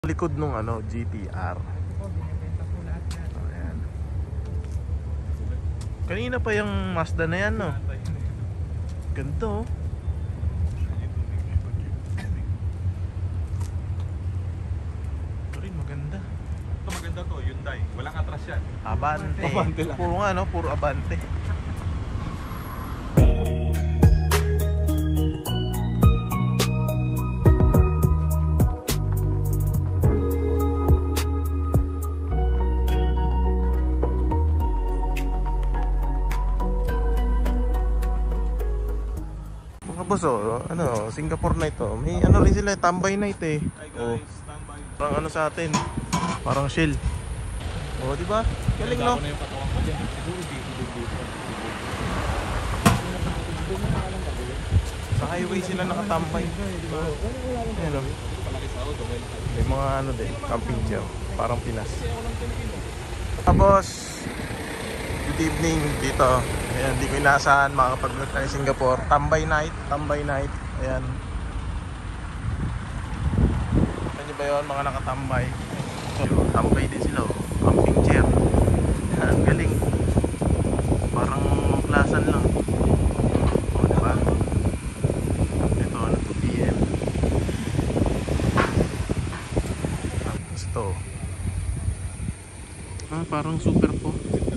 Likod nung ano, GTR. Ayan. Kanina pa yung Mazda na yan, no? Ganito, oh. Ito rin, maganda. Ito maganda to, Hyundai. Walang atras yan. Abante. Abante lang. Puro nga, no? Puro Abante. Boss, oh, ano, Singapore night to. May ano rin sila, tambay night eh. Hi guys, standby. Parang ano sa atin, parang Shell. Oh, di ba? Galing, no? Ako na yung katawan ko dyan. Siguro dito. Sa highway sila nakatambay. Ayan, oh. May mga ano din, camping chair. Parang Pinas. Tapos, good evening dito. Ayan, di ko inaasahan makakapag-vlog tayo Singapore. Tambay night. Ayan. Ano ba yun, mga nakatambay? Tambay din sila, oh. Camping chair. Ayan, galing. Parang plasan lang. O, diba? Ito, ano, 2 PM. Tapos ito. Parang super po.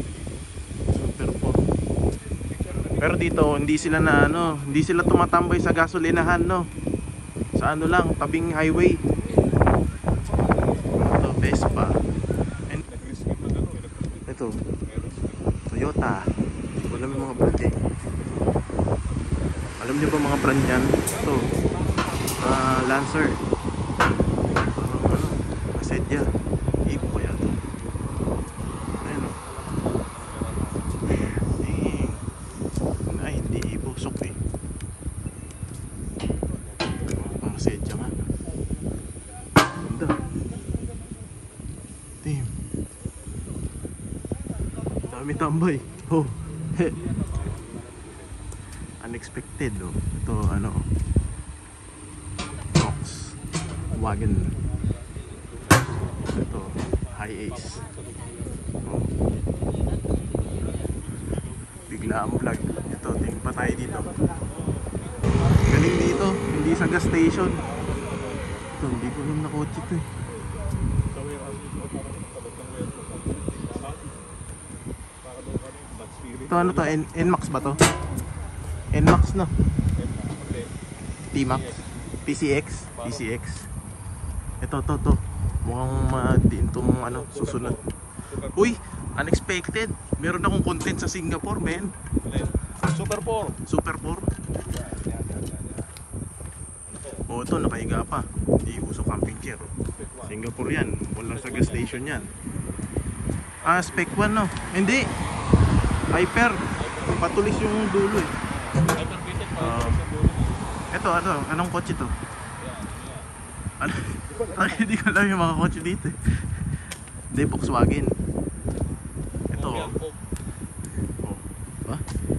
Pero dito hindi sila na ano, hindi sila tumatambay sa gasolinahan, no. Sa ano lang, tabing highway. Ito, Vespa. And ito, Toyota. Hindi ko alam yung mga brand eh. Alam niyo ba mga brand yan? Ito, Lancer. Ano, Asedia. Ibo ko yan. Ayun, oh. Ay, hindi ibusok eh. Pamasedya nga. Ganda. Damn. Dami tambay. Oh. Unexpected, oh. Ito ano, Volkswagen. Ito Hi-Ace. Oh. Bigla ang vlog. Ito, tingin pa tayo dito. Galing dito, hindi sa gas station. Ito, hindi ko alam na kotse ito eh. Ito ano to, NMAX ba to? NMAX, no? T-Max? PCX? Ito. Mukhang din itong ano, susunod. Uy! Unexpected. Meron akong content sa Singapore, men. Super 4. Oh, ito nakahiga pa. Hindi uso camping chair. Singapore yan. Walang sa gas station yan. Spec 1, no? Hindi. Hyper. Patulis yung dulo eh. Ito, anong kotse to? Hindi ko alam yung mga kotse dito eh. Hindi, Volkswagen. Ito. Oh, ba?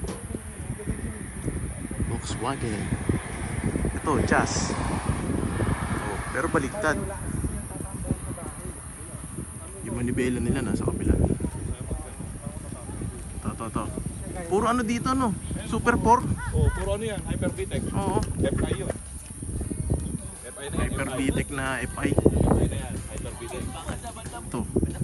Volkswagen. Ito, Jazz. Oh, pero baliktad. Yung manibela nila nasa kabila. Ito. Puro ano dito, no? Super 4. Oh, puro ano yan, Hyper VTEC. Oo. FI yun. Hyper VTEC na FI. FI na yan, Hyper VTEC. Ito.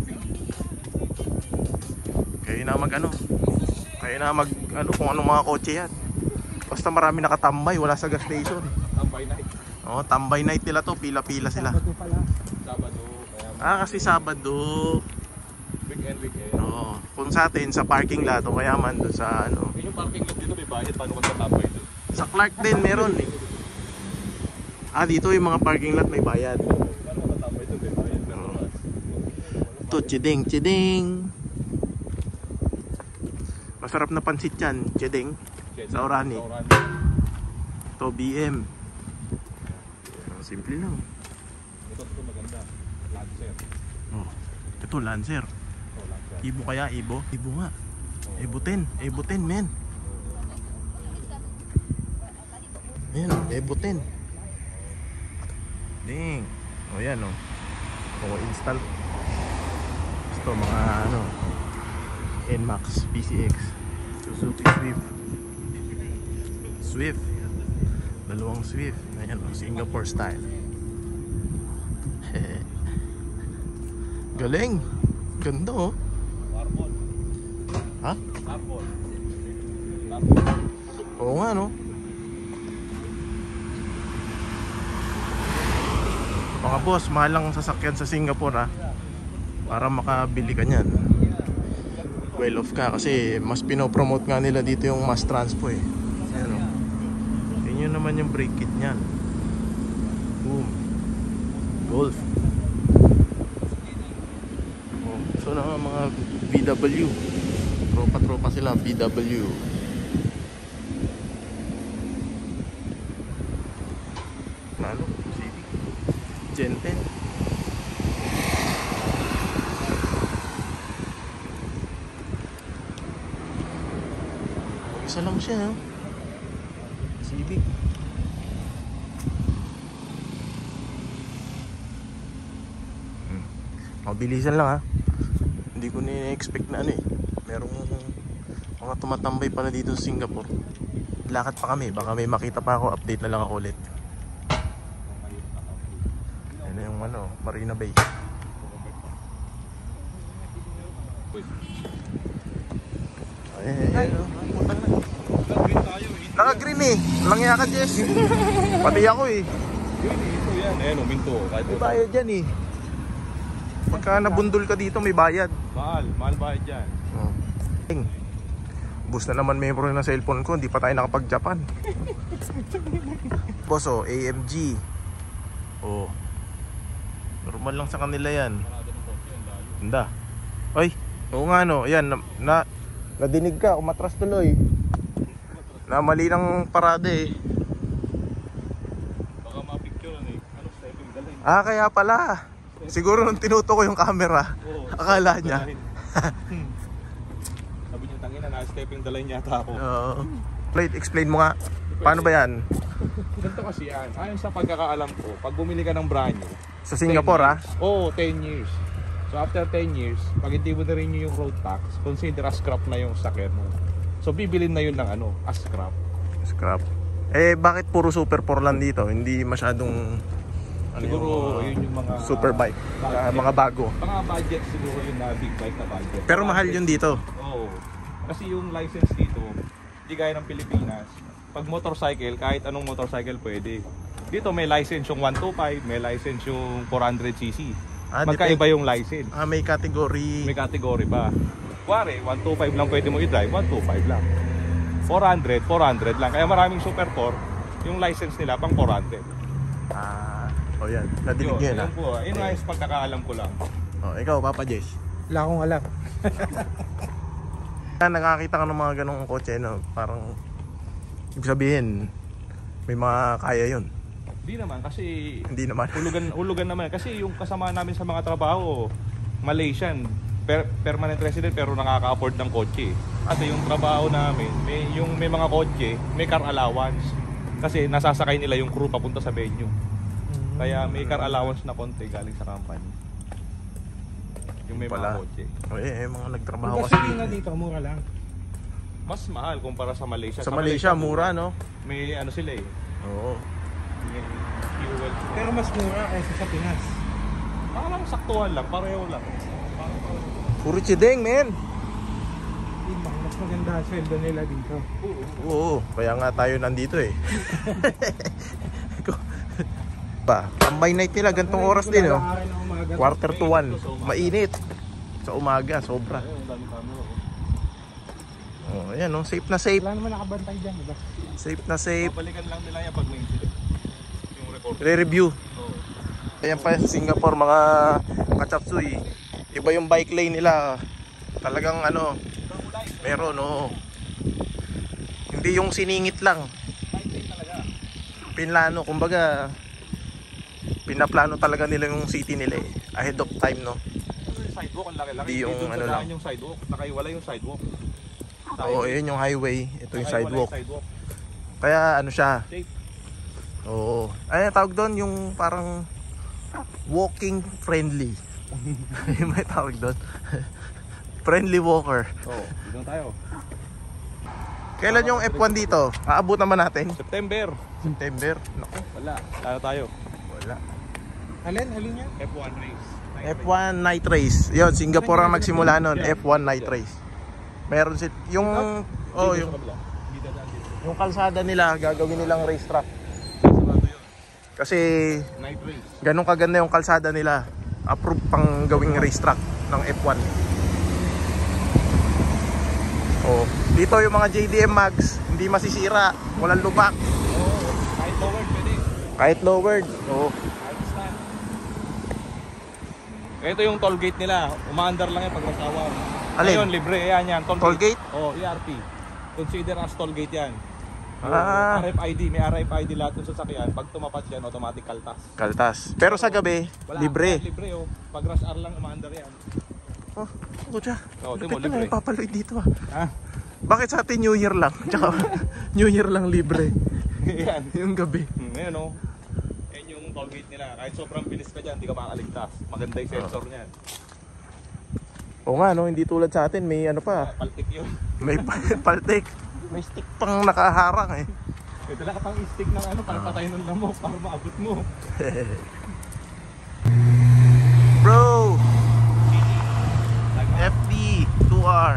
Kayo na mag ano kung anong mga kotse yan. Basta marami nakatambay, wala sa gas station. Tambay night. Oh, tambay night nila to, pila-pila sila. Sabado. Kasi Sabado. Weekend. Oo. Kung sa atin sa parking lot o kaya man doon sa ano. Yung parking lot dito may bayad, paano ka tatambay doon? Sa Clark din meron eh. Dito yung mga parking lot may bayad. Paano ka tatambay doon, may bayad? Ito, chideng. Masarap na pansit yan, chideng. Sa Orani. Ito, BM. Simple lang. Ito maganda. Lancer. Oh, ito, Lancer. Ibo kaya, Ibo? Ibo nga. Evo 10, men. Ayan, Evo 10. Ding. O yan, o. O instant. Gusto mga ano, NMAX, PCX, Suzuki Swift, dalawang Swift. Ayan, Singapore style. Galing, ganda oh. Carbon. Ha? Carbon. Oo nga no. Mga boss, mahal ang sasakyan sa Singapore ha. Para makabili ka niyan, well off ka kasi mas pinopromote nga nila dito yung mass transpo eh. Ayan o. Yun naman yung brake kit niyan. Boom. Golf. Oh, so na mga VW. Tropa-tropa sila VW. Ano? Civic. Gen 10. Isa lang siya, no? Civic. Mabilisan lang ha. Hindi ko ni-expect na ano eh. Merong mga tumatambay pala dito sa Singapore. Lakad pa kami, baka may makita pa ako. Update na lang ako ulit. Ano yung ano, Marina Bay. Ay, puta na. Naka-green eh. Langya ka, Jess. Pati ako eh. Ito yan. Ayan, minto. Kahit May bayad dyan eh. Pagka nabundol ka dito, may bayad. mahal. Mahal bayad dyan. Oh. Bus na naman member ng cellphone ko. Hindi pa tayo nakapag-Japan. Boss oh, AMG. Oh. Normal lang sa kanila yan. Handa. Ay, oo nga no. Ayan, nadinig ka. Umatras tuloy. Na mali ng parada eh. Baka mapicturean eh. Ano stepping dalhin? Ah, kaya pala. Siguro nung tinuto ko yung camera, akala niya. Sabi niya, tangina na stepping dalhin yata ako. Wait, explain mo nga. Paano ba yan? Ganito kasi yan. Ayon sa pagkakaalam ko, pag bumili ka ng brand new, Sa Singapore ah? Oo, 10 years. So after 10 years, pag hindi mo na rin yung road tax, consider as scrap na yung sakyan mo. So bibilin na yun ng ano, as scrap. Scrap. Eh, bakit puro Super 4 lang dito? Hindi masyadong ano, Siguro yun yung mga super bike, mga bago. Mga budget siguro yun na big bike na budget. Pero mahal yun dito. Oo. Kasi yung license dito, hindi gaya ng Pilipinas. Pag motorcycle, kahit anong motorcycle pwede. Dito may license yung 125, may license yung 400cc. Magkaiba yung license. Ah, may category. May category pa. Kuwari, 125 lang pwede mo i-drive, 125 lang. 400, 400 lang. Kaya maraming Super 4, yung license nila pang 400. Ah, oh yan. Nadinig nyo yun ah. Yun po, yun nga yung pagkakaalam ko lang. Oh, ikaw, Papa Jess. Wala akong alam. Nakakita ka ng mga ganong kotse, no? Parang, ibig sabihin, may mga kaya yun. Hindi naman, kasi Hindi naman. hulugan naman. Kasi yung kasama namin sa mga trabaho, Malaysian, permanent resident pero nakaka-afford ng kotse. Kasi yung trabaho namin, may mga kotse, may car allowance. Kasi nasasakay nila yung crew papunta sa venue. Kaya may car allowance na konti galing sa company. Yung may Pala. mga kotse. Oh, mga nagtrabaho Kasi kasi nga dito. dito, mura lang. Mas mahal kumpara sa Malaysia. Sa Malaysia, mura, no? May ano sila eh. Oo. May fuel. Pero mas mura kaysa sa Pinas. Parang saktuhan lang, pareho lang. Puro chideng, men. Mas maganda ang sweldo nila dito. Oo, kaya nga tayo nandito eh. Ba, tambay night nila, gantong oras din, no? Quarter to 1. Mainit. Sa umaga, sobra. Oh, ayan, no? Safe na safe. Wala naman nakabantay dyan, diba? Safe na safe. Babalikan lang nila yan pag may incident. Yung record. Re-review. Oo. Ayan pa sa Singapore, mga kachapsuy. Iba yung bike lane nila. Talagang ano, meron, no? Hindi yung siningit lang. Pinlano, kumbaga, pinaplano talaga nila yung city nila eh. Ahead of time, no? Yung sidewalk, ang laki-laki. Hindi yung Dito ano sa lang. daan yung sidewalk. Nakaiwala yung sidewalk. Oo, yun yung highway. Ito yung Nakaiwala sidewalk. yung sidewalk. Kaya ano siya. Safe. Oo. Ay, tawag doon yung parang walking friendly. Yung may tawag doon. Friendly walker. Oo, dito tayo. Kailan yung F1 dito? Aabot naman natin. September. September. Naku, Wala. Lalo tayo. wala. Alin yan? F1 race. F1 night race. Yun, Singapore ang nagsimula nun. F1 night race. Meron yung yung kalsada nila, gagawin nilang racetrack. Kasi Night race. ganun kaganda yung kalsada nila. Approved pang gawing racetrack ng F1. Oh, dito yung mga JDM mags, hindi masisira, walang lubak. Oo. Kahit lowered pwede. Kahit lowered. Oh. Kahit stand. Ito yung toll gate nila. Umaandar lang yan pag masawa. Alin? Ngayon, libre. Ayan yan. Toll gate? Oo, ERP. Consider as toll gate yan. Ah. RFID. May RFID lahat ng sasakyan. Pag tumapat yan, automatic kaltas. Kaltas. Pero sa gabi, libre. Libre oh. Pag rush hour lang, umaandar yan. Oh, kutya. Oo, Lupit timo, na libre. lang papaloy dito ah. Ha? Bakit sa atin New Year lang? Tsaka New Year lang libre. Yan. Yung gabi. Ngayon oh. Yan yung toll gate nila. Kahit sobrang bilis ka dyan, hindi ka makaligtas. Maganda yung sensor niyan. Oo nga no, hindi tulad sa atin, may ano pa. Paltik yun. May paltik. May stick pang nakaharang eh. Ito lang pang stick ng ano, para patay ng lamok, para maabot mo. Bro! FD 2R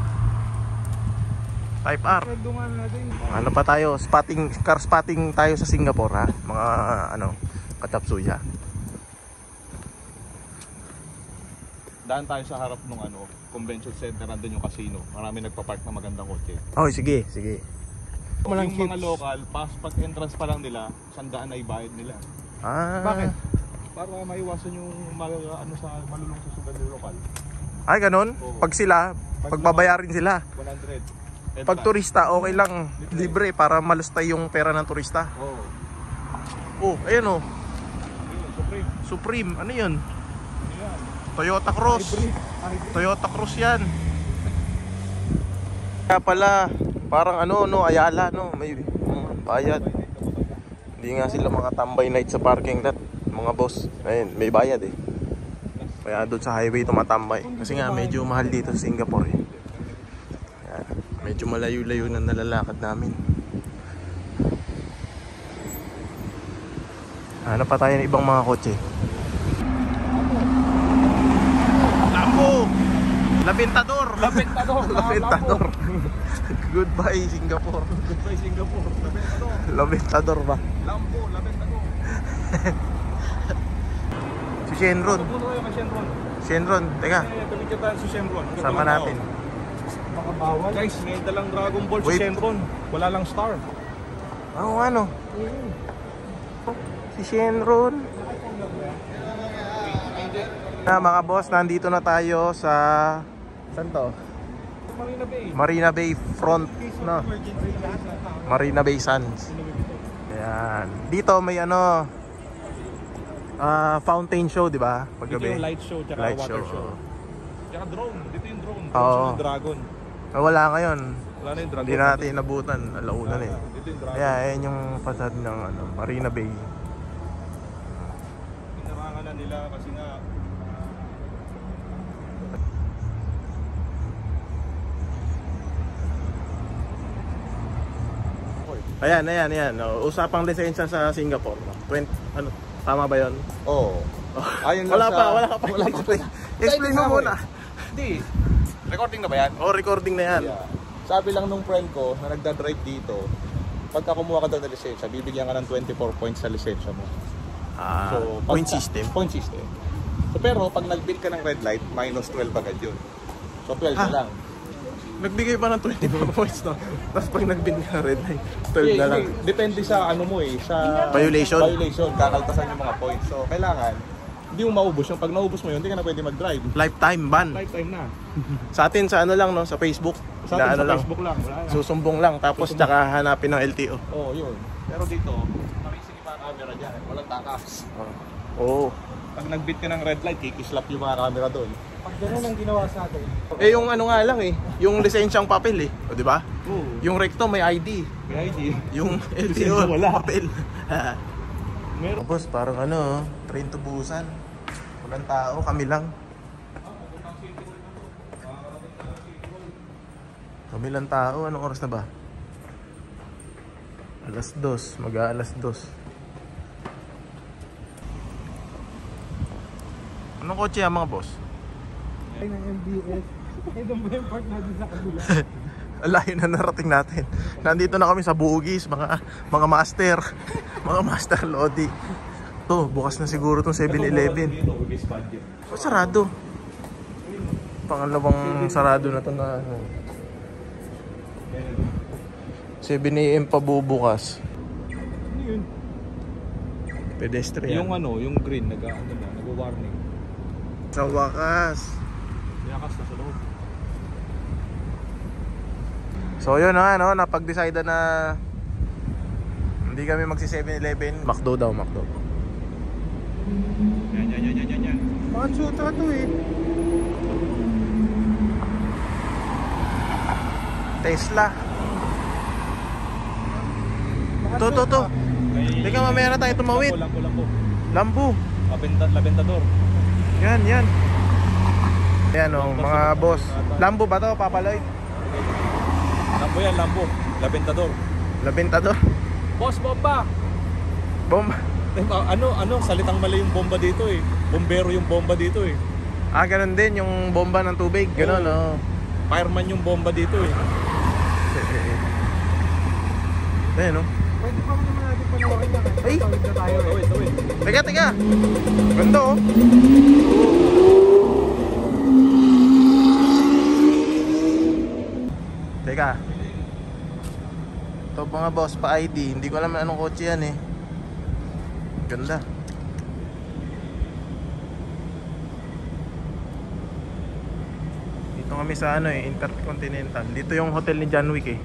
Type R. Dungan natin. Ano pa tayo? Spotting, car spotting tayo sa Singapore ha. Mga ano, katapsuya. Daan tayo sa harap ng ano, convention center, nandun yung casino. Marami nagpa-park na magandang kotse. Oh, sige, sige. Yung mga local, pag entrance pa lang nila, 100 na ibayad nila. Ah. Bakit? Para maiwasan yung ano sa malulong sa sugal ng lokal. Ay, ganun? Oo. Pag sila, pagbabayarin sila. 100. Pag turista, okay lang. Libre para malustay yung pera ng turista. Oo. Oh, ayan oh. Yun, Supreme. Supreme, ano yun? Yan. Toyota Cross. Hybrid. Toyota Cross yan. Kaya pala, parang ano, no, Ayala, no, may bayad. Hindi nga sila mga tambay night sa parking lot, mga boss. Ayun, may bayad eh. Kaya doon sa highway tumatambay. Kasi nga medyo mahal dito sa Singapore eh. Ayan, medyo malayo-layo na nalalakad namin. Hanap pa tayo ng ibang mga kotse. Lambo! Labintador! Labintador! Labintador! Goodbye Singapore! Goodbye Singapore! Labintador! Labintador ba? Lambo! Labintador! Si Shenron. Puno kayo kay Shenron. Shenron, teka. Pamigyan tayo si Shenron. Sama natin. Baka bawal. Guys, may dalang Dragon Ball si Wait. Shenron. Wala lang star. Oo, ano? Si Shenron. Na mga boss, nandito na tayo sa... Saan to? Marina Bay. Marina Bay front, no? Marina Bay Sands. Ayan. Dito may ano... fountain show, di ba? Dito Paggabi. yung light show, tsaka Light water show, show. oo. Tsaka drone. Dito yung drone. Oo. Drone show ng Dragon. Wala ngayon. Wala na yung Dragon. Hindi natin nabutan. Alaunan eh. Dito yung Dragon. Kaya ayan yung facade ng ano, Marina Bay. Pinarangan na nila kasi nga Ayan. Oh, usapang lisensya sa Singapore. 20, ano, tama ba yun? Oo. Ayun Wala ka pa. Explain mo muna. Hindi. Recording na ba yan? Oh, recording na yan. Yeah. Sabi lang nung friend ko na nagda-drive dito, pagka kumuha ka daw ng lisensya, bibigyan ka ng 24 points sa lisensya mo. Ah, pagka- point system. Point system. So, pero pag nag-bill ka ng red light, minus 12 agad yun. So 12 na lang. Nagbigay pa ng 24 points, no? Tapos pag nag-bin ka red light, 12 na lang. Depende sa ano mo eh, sa Violation? Violation, kakaltasan yung mga points. So kailangan, hindi mo maubos. Yung pag naubos mo yun, hindi ka na pwede mag-drive. Lifetime ban. Lifetime na. Sa atin sa ano lang, no? Sa Facebook. Sa Na atin ano sa lang. Facebook lang, wala na. Susumbong lang. Tapos tsaka hanapin ng LTO. Oo, yun. Pero dito, marising yung mga camera dyan. Walang takas. Oo. Pag nag-beat ka ng red light, kikislap yung mga camera doon. Pag gano'n ang ginawa sa atin. Eh yung ano nga lang eh. Yung lisensyang papel eh. O di ba? Oo. Yung recto may ID. May ID. Yung LTO Lisensya wala. papel. Meron. Tapos parang ano, Train to Busan. Walang tao, kami lang. Kami lang tao. Anong oras na ba? Alas 2. Mag-aalas 2. Anong kotse yan mga boss? Ay, ng MBS. Eh, doon ba yung park natin sa kabila? Alayo na narating natin. Nandito na kami sa Bugis, mga master. Mga master Lodi. To, bukas na siguro tong 7-Eleven. Oh, sarado. Pangalawang sarado na to na ano. 7 AM pa bubukas. Ano yun? Pedestrian. Yung ano, yung green, nag-warning. Sa wakas. Binakas na sa loob. So yun na ano, napag-decide na hindi kami magsi 7-Eleven. McDo daw, McDo. Yan. Mga tsuta to eh. Tesla. To. Teka, mamaya na tayo tumawid. Lampo. Lambu. Labentador. Yan. Ayan o, mga boss. Lambu ba to, Papa Lloyd? Lampo yan, lampo. Labentador. Labentador. Boss, bomba! Bomba. Ano, salitang mali yung bomba dito eh. Bombero yung bomba dito eh. Ah, ganun din, yung bomba ng tubig. Ganun, Oo. no? Fireman yung bomba dito eh. Ayan, no? Pwede pa naman natin panoorin na kasi Ay! tawid na tayo eh. Tawid. Teka. Ganda, oh. Teka. Ito mga boss, pa ID. Hindi ko alam anong kotse yan eh. Ganda. Dito kami sa ano eh, Intercontinental. Dito yung hotel ni John Wick eh.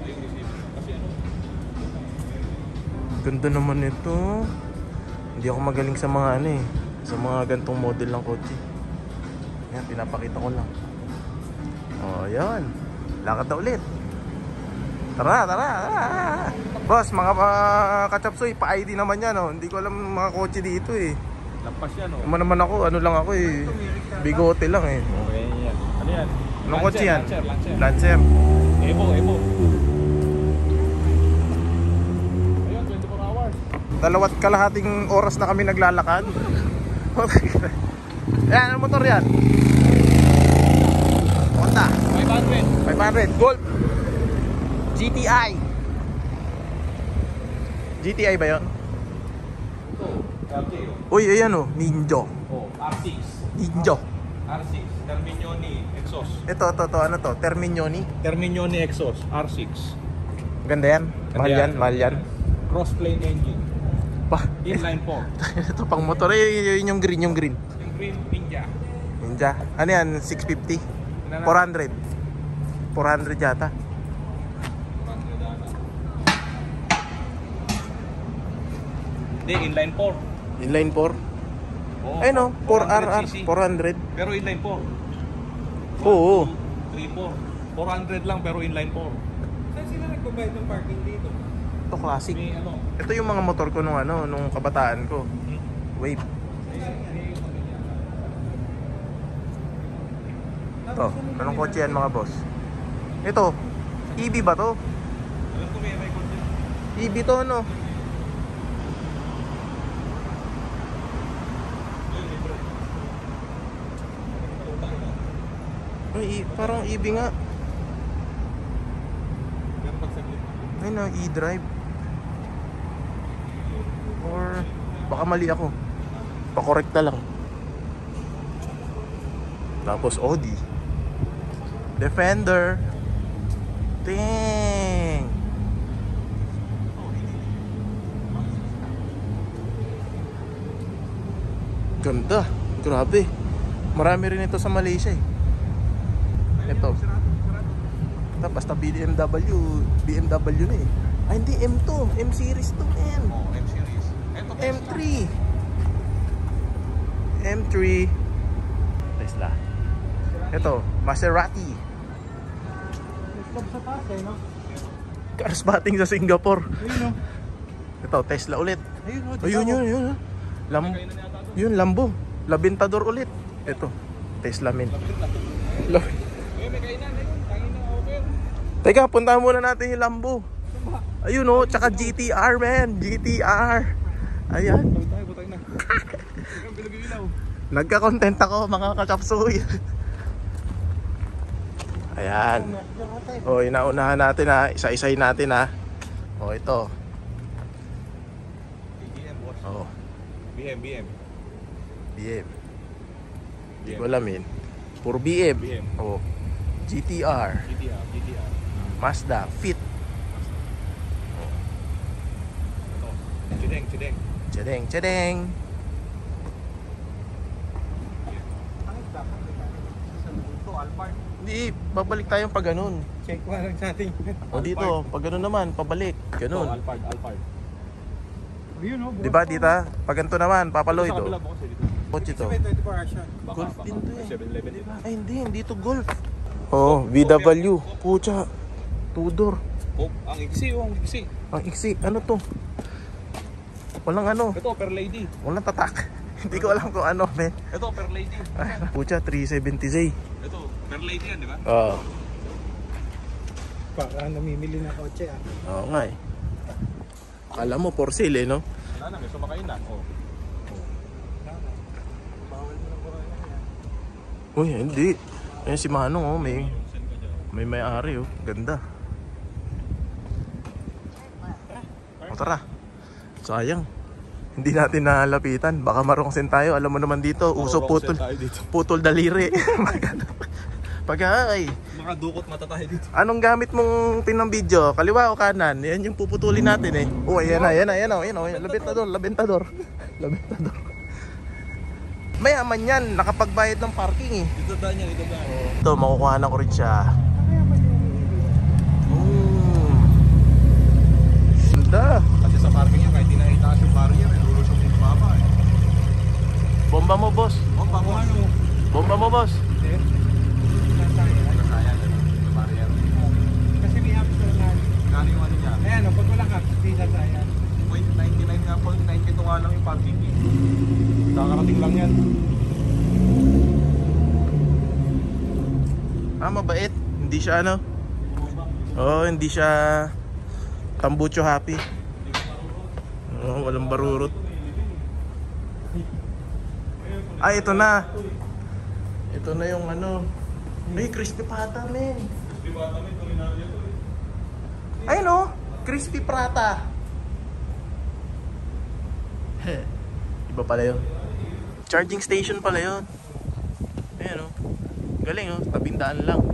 Ganda naman ito. Hindi ako magaling sa mga ano eh, sa mga gantong model ng kotse. Yan, pinapakita ko lang. Oh, yan. Lakad na ulit. Tara. Boss, mga kachapsoy, pa-ID naman yan, oh. Hindi ko alam mga kotse dito eh. Lampas yan oh. Naman ako, ano lang ako eh. Bigote lang eh. Okay yan. Ano yan? Anong kotse yan? Lancer. Lancer. Evo. Ayun, 24 hours. 2 kalahating oras na kami naglalakad. Yan, ano motor yan? Honda 500 Golf GTI ba yun? Uy, ayan o, Ninja. R6. Ninja. R6. Terminioni exhaust. Ito, ano to? Terminioni. Terminioni exhaust. R6. Ganda yan. Mahal yan. Cross-plane engine. Pa. Inline 4. Ito pang motor. Yun yung green. Yung green Ninja. Ninja. Ano yan? 650? 400 yata. Hindi, inline 4. Inline 4. Oo, Ayun o, 4RR. 400cc. 400. Pero inline 4. Oo. 3, 4. 400 lang pero inline 4. Saan sila nagbabayad ng parking dito? Ito classic. May ano. Ito yung mga motor ko nung kabataan ko. Wave. Ito, anong kotse yan mga boss? Ito, EV ba to? Alam ko may record din. EV to ano? Ay, parang EV nga. Pero pagsaglit. Ayun na, e-drive. Or baka mali ako. Pa-correct na lang. Tapos Audi Defender. Dang. Ganda. Grabe. Marami rin ito sa Malaysia eh. Ito. Ito basta BMW na eh. Ay hindi, M2. M series to man. Oh, M series. Ito M3. M3 Tesla. Ito, Maserati. Club sa taas eh, no? Car spotting sa Singapore. Ayun, no? Ito, Tesla ulit. Ayun, no? Ayun. Lambo. Kainan yata to. Yun, Lambo. Labintador ulit. Ito, Tesla min. May kainan na yun. Tangin na over. Teka, puntahan muna natin yung Lambo. Ayun oh, tsaka GTR man. GTR. Ayan. Butay na. Bilog-ilaw. Nagka-content ako mga kakapsoy. Ayan. O, inaunahan natin ha. Isa-isay natin ha. O, ito. BM, boss. O, BM. BM. Hindi ko alam yun. Puro BM. BM. O, GTR. GTR. Mazda. Fit. Chideng. Chedeng. Alphard. Hindi, babalik tayong pag ganun. Check mo lang sa ating. O dito, pag ganun naman, pabalik. Ganun. Alphard. Ayun oh. Diba, tita? Pag ganito naman, papaloy Sa to. kabila mo kasi dito. Kotse to. 24 hours yun. Golf din to eh. 7-Eleven din. Ay, hindi to golf. Oh, VW. Pucha. Tudor. Oh, ang iksi. Ang iksi. Ano to? Walang ano. Ito, per lady. Walang tatak. Hindi ko alam kung ano, men. Ito, per lady. Pucha, 370Z. Ito, per lady yan, di ba? Oo. Para namimili na kotse ah. Oo nga eh. Alam mo, for sale eh, no? Wala na, may sumakain na. Oh. Bawal mo lang yan. Uy, hindi. Ayan si Manong, oh. May-ari, oh. Ganda. O, tara. Sayang. Hindi natin nalapitan. Baka marongsen tayo. Alam mo naman dito, uso putol. Putol daliri. Pagkakay. Mga dukot mata tayo dito. Anong gamit mong pinang-video? Kaliwa o kanan? Yan yung puputulin natin eh. Oh, ayan na. Labintador. Mayaman yan. Nakapagbayad ng parking eh. Dito daan yan. Ito, makukuha na ko rin siya. Ganda. Kasi sa parking yan, kahit di nakitaas yung barrier, lulusog yung baba eh. Bomba mo, boss. Oh, bako ano? Bomba mo, boss. Nasayang yung barrier. Kasi may apps na lang. Kano yung ano niya? Ayan oh, pag walang apps, hindi sasayang. 0.99 nga po, 92 nga lang yung parking eh. Nakakarating lang yan. Mabait. Hindi siya ano. Hindi siya tambucho happy. Walang barurot. Ay, ito na. Ito na yung ano. Ay, crispy pata, men. Ay, no? Crispy prata. Iba pala yun. Charging station pala yun. Ayan, oh. Galing, oh. Tabindaan lang.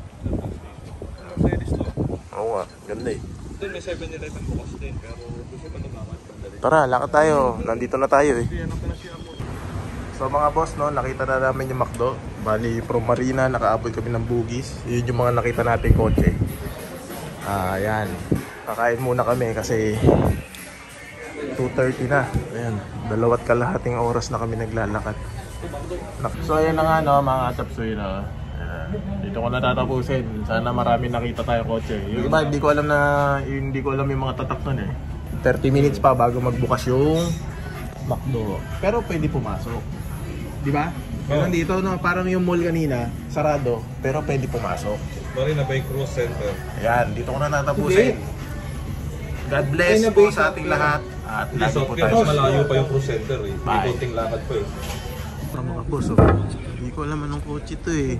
Oo nga, ganda eh. Doon may 7-Eleven bukas din, pero gusto pa naman. Tara, lakad tayo. Nandito na tayo eh. So mga boss, no, nakita na namin yung McDo. Bali, from Marina, nakaabot kami ng Bugis. Yun yung mga nakita natin kotse. Ayan. Kakain muna kami kasi 2:30 na. Ayan, 2 kalahating oras na kami naglalakad. So ayan na nga, no, mga chapsoy, no. Dito ko na tatapusin. Sana marami nakita tayo kotse. Yung iba, hindi ko alam yung mga tatak nun eh. 30 minutes pa bago magbukas yung McDo. Pero pwede pumasok. Di ba? Meron dito, no, parang yung mall kanina, sarado, pero pwede pumasok. Marina Bay Cruise Center. Ayan, dito ko na tatapusin. God bless po sa ating lahat. At lagi po tayo. Malayo pa yung Cruise Center eh. Bye. May konting lakad pa eh. Mga boss, oh. Hindi ko alam anong kotse to eh.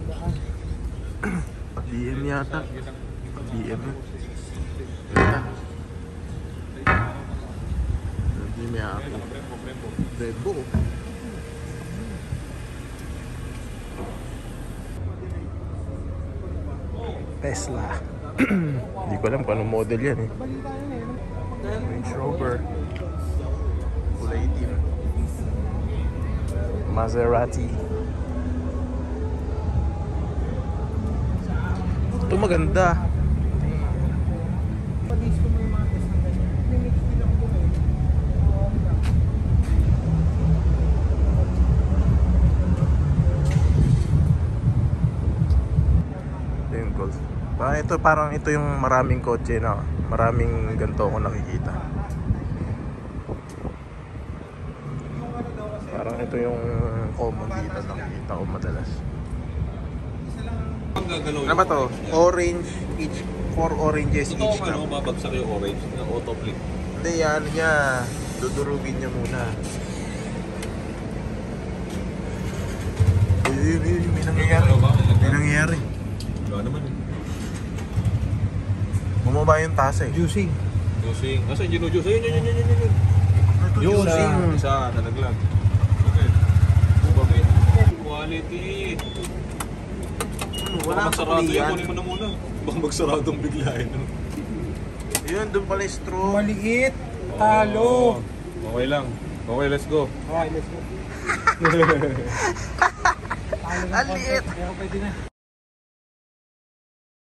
BM yata. BM. Ganda. Hindi may ako. Brembo. Tesla. Hindi ko alam kung anong model yan eh. Range Rover. Kulay itim. Maserati. Ito maganda. Ito yung Golf. Parang ito yung maraming kotse na maraming ganito ako nakikita. Parang ito Ito yung common dito nakikita ko madalas. Ang gagalaw Ano ba to? Orange each, 4 oranges Totoo each nga, cup. no, mabagsak yung orange na auto-flick. Hindi, ano niya, dudurugin niya muna. May nangyayari. May nangyayari. Wala naman eh. Bumaba yung tasa eh. Juicing. Juicing. Nasa ginujuice? Ayun, yun. Ito Yun, juicing. isa, nalaglag. Okay. Bakit? Quality. Wala Baka kang magsarado yun, yan. kunin mo na muna. Baka magsaradong biglayin. Yun, doon pala yung straw. Maliit. Talo. Okay lang. Okay, let's go. Okay, let's go. Talo ng Ang liit. konti. Pero pwede na.